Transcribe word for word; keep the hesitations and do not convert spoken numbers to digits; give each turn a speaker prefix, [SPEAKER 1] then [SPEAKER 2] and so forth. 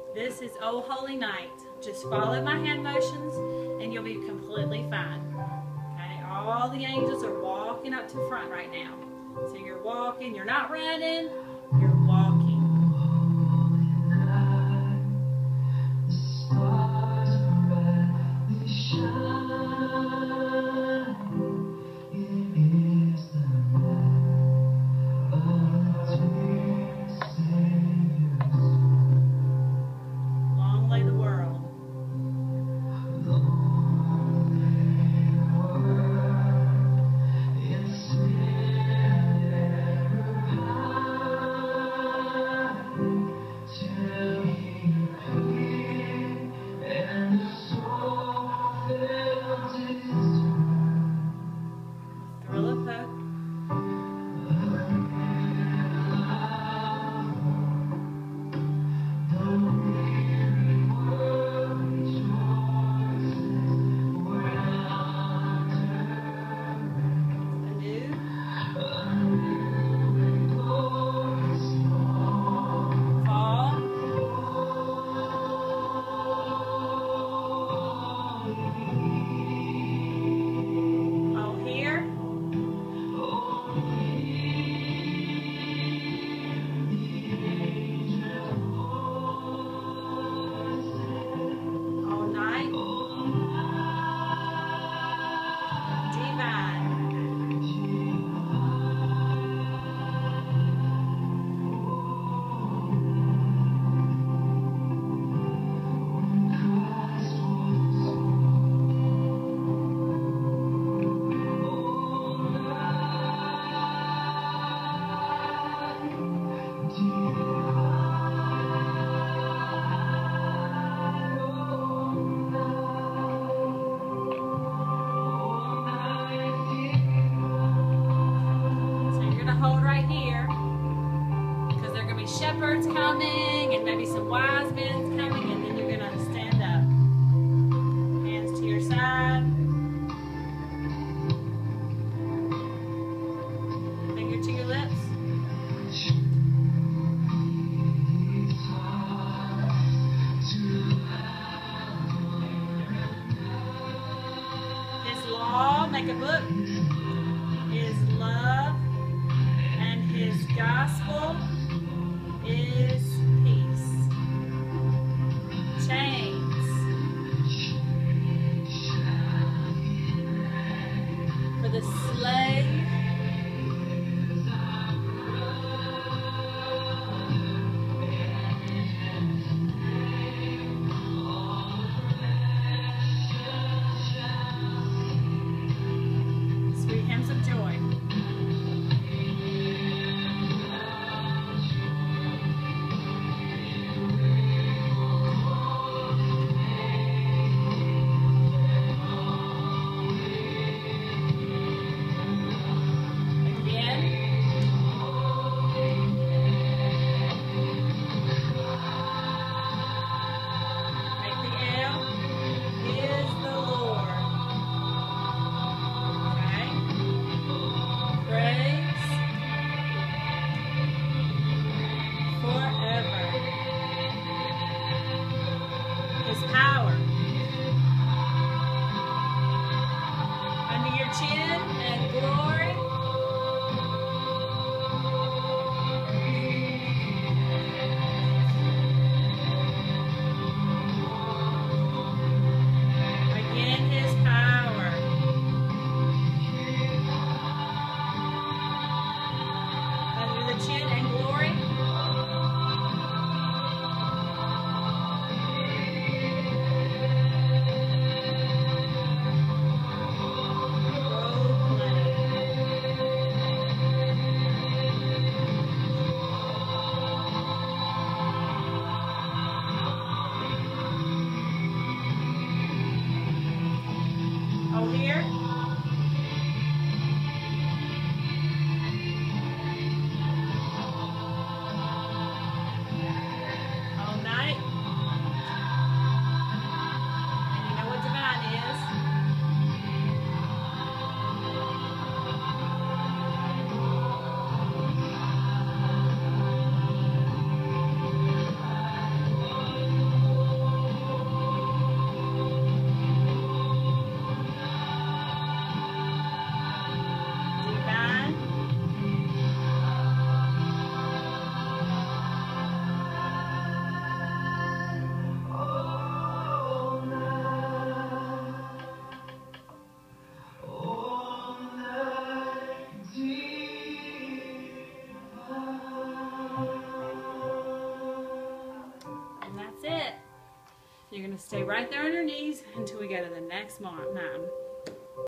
[SPEAKER 1] This is Oh Holy Night. Just follow my hand motions and you'll be completely fine. Okay, all the angels are walking up to the front right now. So you're walking, you're not running, you're walking. Long lay the world. Thrill of hope. Anew. Fall. All here. All night. Divine. So you're gonna hold right here because there are gonna be shepherds coming and maybe some wise men coming, and then you're gonna stand up. Hands to your side. Finger to your lips. His law, make a book. His love and his gospel is peace. Chains for the slave. Sweet hymns of joy. Again. Make the L is the Lord. Okay. Praise forever. His power. Under your chin and glory. Again, his power. Under the chin and glory. you're going to stay right there on your knees until we go to the next nine.